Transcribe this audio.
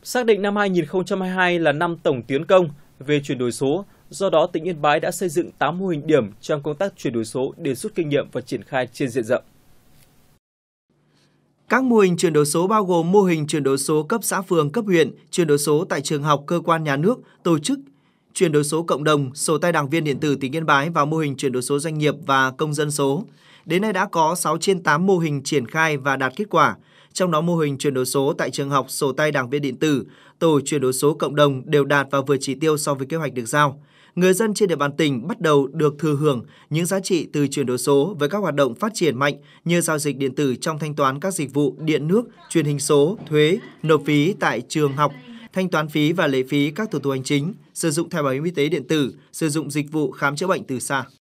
Xác định năm 2022 là năm tổng tiến công về chuyển đổi số, do đó tỉnh Yên Bái đã xây dựng 8 mô hình điểm trong công tác chuyển đổi số để rút kinh nghiệm và triển khai trên diện rộng. Các mô hình chuyển đổi số bao gồm mô hình chuyển đổi số cấp xã phường, cấp huyện, chuyển đổi số tại trường học, cơ quan nhà nước, tổ chức, chuyển đổi số cộng đồng, sổ tay đảng viên điện tử tỉnh Yên Bái và mô hình chuyển đổi số doanh nghiệp và công dân số. Đến nay đã có 6 trên 8 mô hình triển khai và đạt kết quả. Trong đó mô hình chuyển đổi số tại trường học, sổ tay đảng viên điện tử, tổ chuyển đổi số cộng đồng đều đạt và vượt chỉ tiêu so với kế hoạch được giao. Người dân trên địa bàn tỉnh bắt đầu được thừa hưởng những giá trị từ chuyển đổi số với các hoạt động phát triển mạnh như giao dịch điện tử trong thanh toán các dịch vụ điện nước, truyền hình số, thuế, nộp phí tại trường học, thanh toán phí và lệ phí các thủ tục hành chính, sử dụng thẻ bảo hiểm y tế điện tử, sử dụng dịch vụ khám chữa bệnh từ xa.